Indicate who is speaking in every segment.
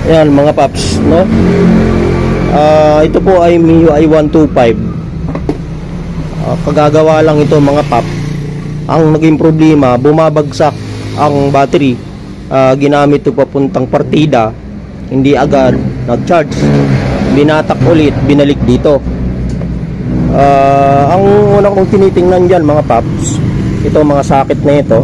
Speaker 1: Ayan mga paps, no? Ito po ay MIUI 125. Kagagawa lang ito mga pap. Ang naging problema, bumabagsak ang battery. Ginamit ito papuntang partida, hindi agad nag-charge. Binatak ulit, binalik dito. Ang una kong tinitingnan dyan mga paps, ito mga sakit na ito.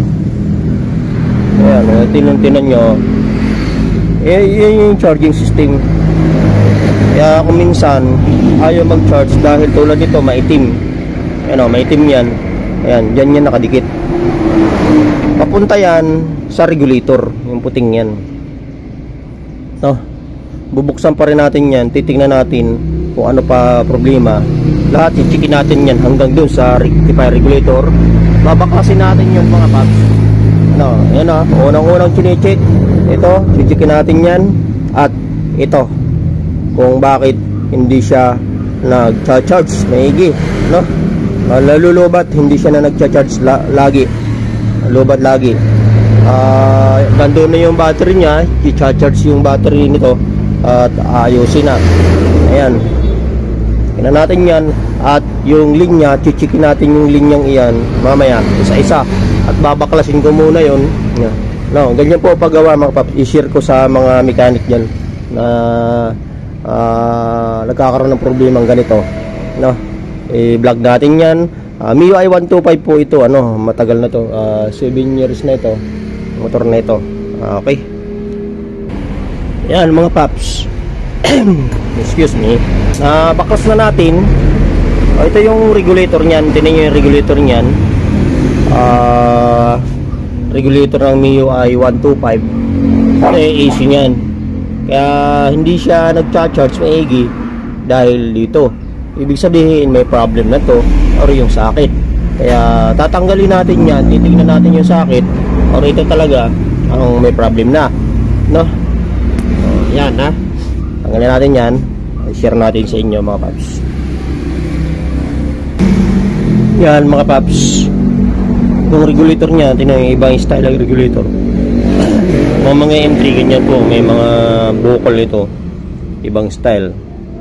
Speaker 1: Ayan, tinan nyo. Yun yung charging system. Kaya kung minsan ayaw mag-charge dahil tulad nito maitim. Ayan o, maitim yan. Ayan, dyan yan nakadikit. Papunta yan sa regulator, yung puting yan. No, bubuksan pa rin natin yan. Titingnan natin kung ano pa problema. Lahat i-checkin natin yan hanggang dun sa rectifier regulator. Babaklasin natin yung mga paps. No, ayan o, unang-unang chine-check. Ito, checkin natin yan. At ito, kung bakit hindi siya nag-charge maigi, no? Lalulubat, hindi siya na nag-charge lagi. Lubat lagi. Gando na yung battery niya, i-charge yung battery nito at ayusin na. Ayan. Tingnan natin yan. At yung linya, checkin natin yung linyang iyan mamaya, isa-isa. At babaklasin ko muna yun. No, ganyan po paggawa mga paps. I-share ko sa mga mechanic dyan na nagkakaroon ng problema ganito, no? I-vlog natin yan. MIUI 125 po ito, ano, matagal na to, 7 years na ito motor na ito. Okay, yan mga paps. Excuse me. Baklas na natin. Ito yung regulator nyan. Tingnan nyo yung regulator nyan. Regulator ng MIUI 125. AC nyan. Kaya hindi siya nag-charge maigi dahil dito. Ibig sabihin may problem na to or yung sakit. Kaya tatanggalin natin yan, titignan natin yung sakit or ito talaga ang may problem na, no? Yan ha. Tanggalin natin yan. I-share natin sa inyo mga paps. Yan mga paps. Yung regulator niya, tingnan yung ibang style ng regulator. Mga M3 ganyan po, may mga bukol nito, ibang style.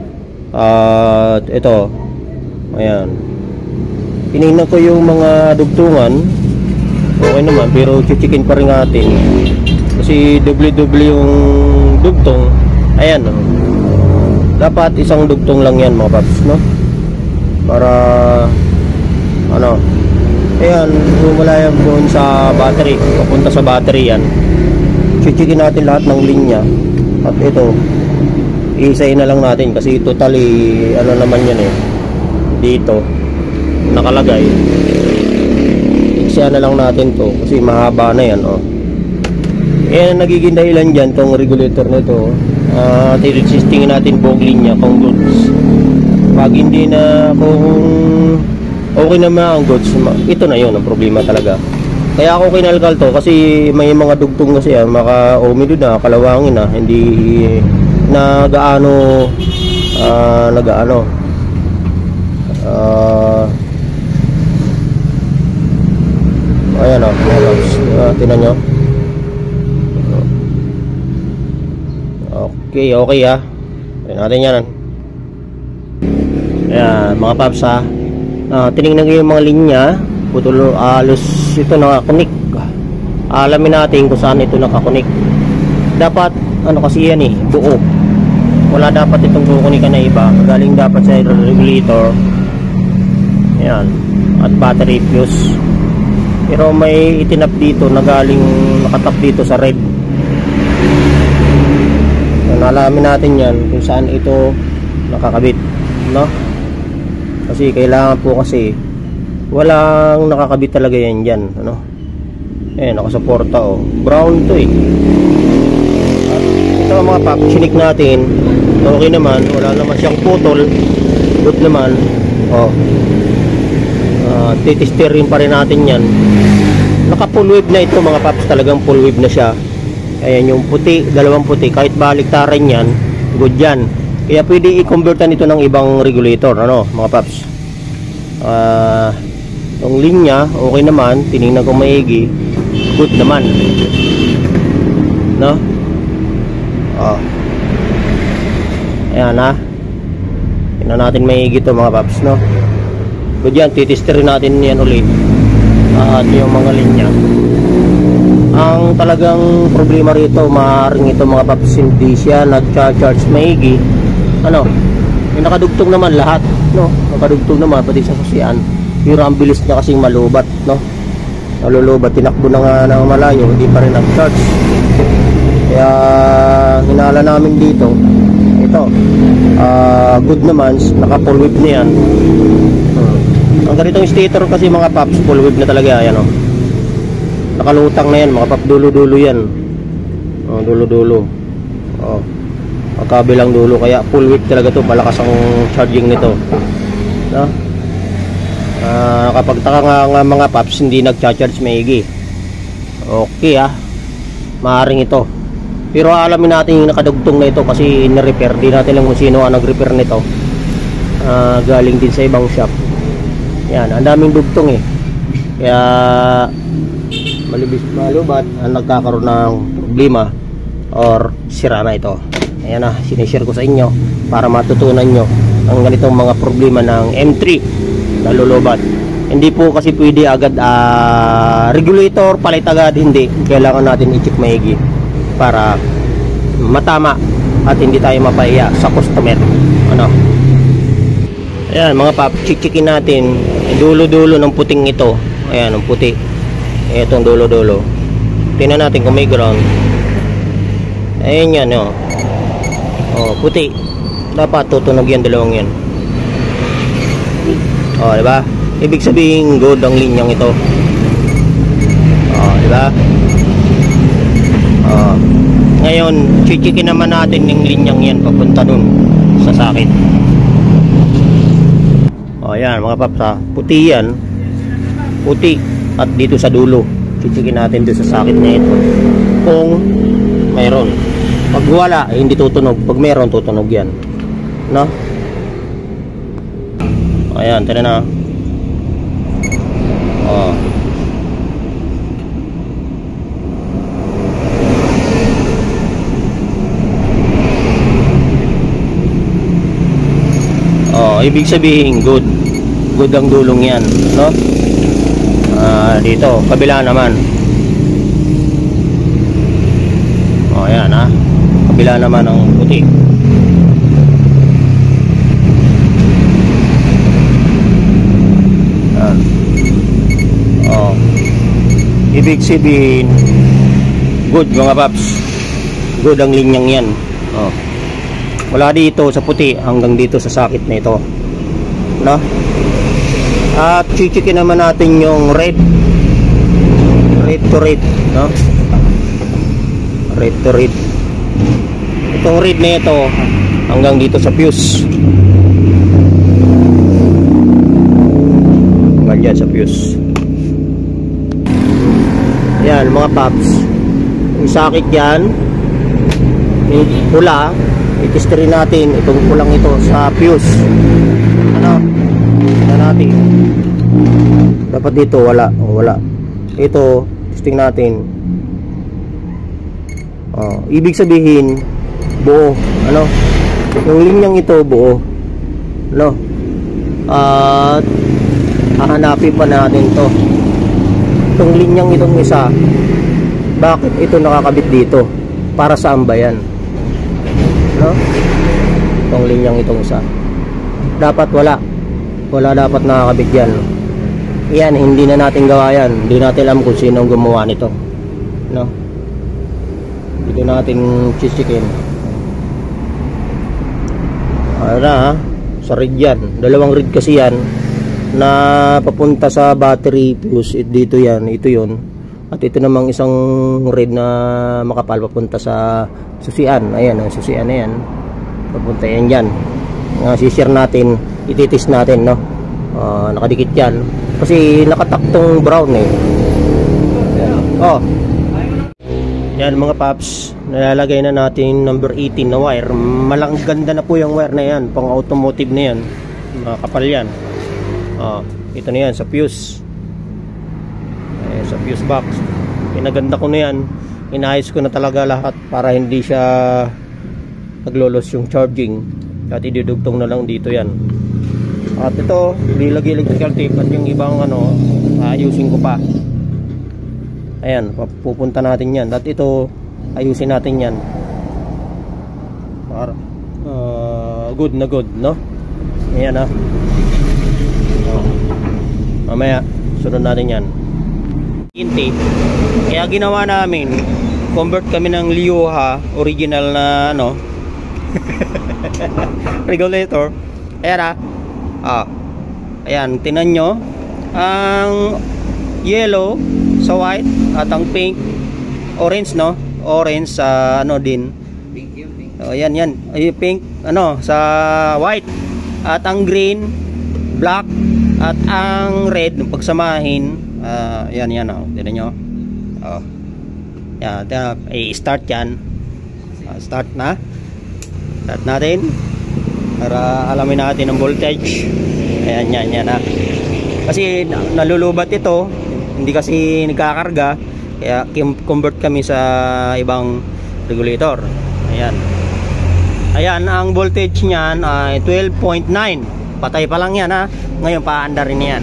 Speaker 1: Ito, ayan. Tinignan ko yung mga dugtungan, okay naman, pero checkin pa rin natin kasi doble yung dugtong. Ayan, no? Dapat isang dugtong lang yan mga paps, no? Para ano, ayan, mula yan doon sa battery, papunta sa battery yan. Checkin natin lahat ng linya. At ito, isayin na lang natin kasi totally ano naman yan eh, dito nakalagay. Isayin na lang natin to kasi mahaba na yan, oh. Yan nagiging dahilan dyan tong regulator nito. Tiresistingin natin buong linya kung goods. Pag hindi na, kung okay naman ang goods, ito na yun ang problema talaga. Kaya ako kinalkal to kasi may mga dugtong kasi maka-umido na, kalawangin na, hindi nagaano ayan o, tinan nyo. Okay ha. Ayan natin yan. Ayan mga paps ha. Tinignan ko yung mga linya, putol, alos ito nakakunik. Alamin natin kung saan ito nakakunik. Dapat ano kasi yan eh, buo. Wala dapat itong kukunikan na iba. Galing dapat sa regulator. Ayan. At battery fuse. Pero may itinap dito na galing, nakatap dito sa red. Alamin natin yan kung saan ito nakakabit, no? Kasi kailangan po kasi walang nakakabit talaga yan dyan, ano? Nakasuporta oh. Brown to eh. At ito mga paps, chinik natin. Okay naman, wala naman siyang putol. Good naman. Oh. Titisterin pa rin natin yan. Naka full wave na ito mga paps, talagang full wave na siya. Ayan yung puti, dalawang puti, kahit baliktaran yan, good yan. Kaya pwede i-convertan ito ng ibang regulator, ano mga paps. Yung linya, okay naman, tinignan ko maigi, good naman, no? Ayan ha. Tingnan natin maigi to mga paps, no? Good yan, titisterin natin yan ulit. At yung mga linya. Ang talagang problema rito, maaaring ito mga paps, hindi siya nag-charge maigi. Ano? Yung nakadugtong naman lahat, no? Nakadugtong naman pati sa susian. Pero ang bilis niya kasing malubat, no? Nalulubat, tinakbo na nga ng malayo, hindi pa rin nag-charge. Kaya hinala namin dito. Ito, good naman, naka full whip na yan. Ang ganitong stator kasi mga paps, full whip na talaga, ayan o. Nakalutang na yan, mga paps, dulo-dulo yan. Dulo-dulo. Magkabilang dulo, kaya full whip talaga to, malakas ang charging nito. No? Kapag taka nga mga paps, hindi nag-charge maigi. Okay maaring ito. Pero alamin natin yung nakadugtong na ito kasi in-repair. Di natin lang kung sino ang nag-repair nito. Galing din sa ibang shop. Yan, ang daming dugtong eh. Kaya malubis malubat ang nagkakaroon ng problema or sira na ito. Ayan na, sinishare ko sa inyo para matutunan nyo ang ganitong mga problema ng M3 na lulubat. Hindi po kasi pwede agad regulator, palit agad, hindi. Kailangan natin i-check maigi para matama at hindi tayo mapaiya sa customer. Ano? Ayan mga pap, checkin natin dulo-dulo ng puting ito. Ayan, ang puti. Itong dulo-dulo. Tingnan natin kung may ground. Ayan yan, puti. Dapat tutunog yan, dalawang yan. Diba? Ibig sabihin good ang linyang ito. Diba? Ngayon, chichikin naman natin yung linyang yan papunta dun sa sakit. Ayan mga paps, puti yan. Puti. At dito sa dulo, chichikin natin dito sa sakit na ito. Kung mayroon. Pag wala, hindi tutunog. Pag mayroon, tutunog yan. No? Ayan, tira na. Ibig sabihin good ang dulong yan, no? Dito kabila naman, ayan kabila naman ang puti. Ibig sabihin good mga paps, good ang linyang yan. Wala dito sa puti hanggang dito sa sakit na ito, no? At chichikin naman natin yung red to red, no? Red to red. Itong red na ito hanggang dito sa fuse. Hanggang dyan sa fuse. Yan mga paps, yung sakit yan, yung pula, itisterin natin itong pulang ito sa fuse. Tingnan natin. Dapat dito wala. Ito, testing natin. Ibig sabihin buo. Yung linyang ito buo. At hahanapin pa natin to. Itong linyang itong isa, bakit ito nakakabit dito? Para saan ba yan? Itong linyang itong isa, dapat wala dapat nakakabit yan. Yan, hindi na natin gawa yan. Hindi natin alam kung sino ang gumawa nito, no? Dito natin chisikin. Sa red yan, dalawang red kasi yan na papunta sa battery fuse. Dito yan, ito yun. At ito namang isang red na makapal papunta sa susian. Ayan, ang susian na yan, papunta yan dyan. Sishare natin, ititis natin, no? Nakadikit yan kasi nakataktong brown eh. Yan mga paps, nalalagay na natin number 18 na wire. Malang ganda na po yung wire na yan, pang automotive na yan, kapal yan. Ito na yan sa fuse, sa fuse box. Pinaganda ko na yan, inayos ko na talaga lahat para hindi siya naglolos yung charging. At idudugtong na lang dito yan. At ito, bilagi electrical tape. At yung ibang ano, ayusin ko pa. Ayan, pupunta natin yan. At ito, ayusin natin yan. Para good na good, no? Ayan ha. Mamaya, sunod natin yan. Tape. Kaya ginawa namin, convert kami ng Liuha original na ano regulator. Ayan ayan, tinan nyo ang yellow sa white at ang pink orange, no? Orange sa ano din pink, yung pink. Yan ay pink ano sa white at ang green black at ang red nung pagsamahin yan tinan nyo. Yan, i-start yan. Start natin para alamin natin ang voltage. Ayan yan kasi nalulubat ito, hindi kasi nagkakarga, kaya convert kami sa ibang regulator. Ayan ang voltage niyan ay 12.9. Patay pa lang yan ngayon paandar rin yan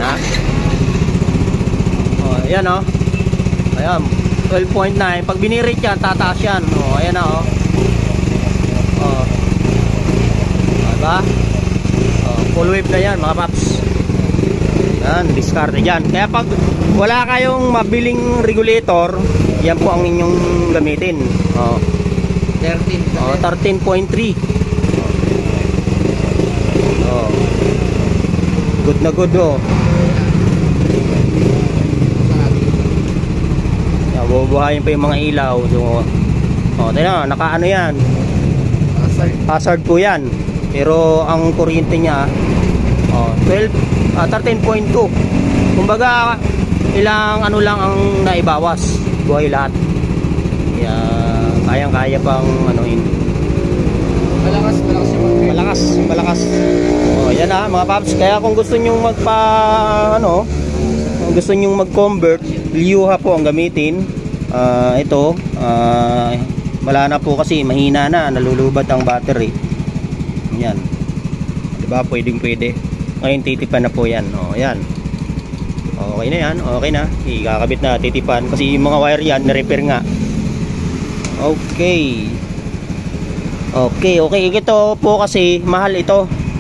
Speaker 1: ayan ayan 12.9. pag binirit yan tataas yan ayan diba? Full wave na yan mga paps. Yan, discard dyan. Kaya pag wala kayong mabiling regulator, yan po ang inyong gamitin 13.3. Good na good bubuhayin pa yung mga ilaw. Tignan, naka ano yan, hazard po yan, pero ang kuryente niya 13.2. kumbaga ilang ano lang ang naibawas, buhay lahat. Kaya kaya pang anuhin. Malakas. Yan mga paps. Kaya kung gusto niyo gusto niyo mag-convert, Liuha po ang gamitin. Ito wala na po kasi mahina na, nalulubat ang battery. Yan. Diba? Pwede. Ngayon titipan na po yan. Yan. Okay na yan. Okay na. Ikakabit na, titipan. Kasi yung mga wire yan, na-repair nga. Okay. Ito po kasi mahal ito.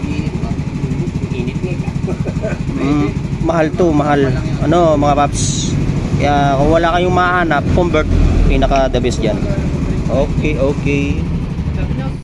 Speaker 1: Mahal to, mahal. Mga paps. Kaya kung wala kayong mahanap, convert, pinaka the best dyan. Okay.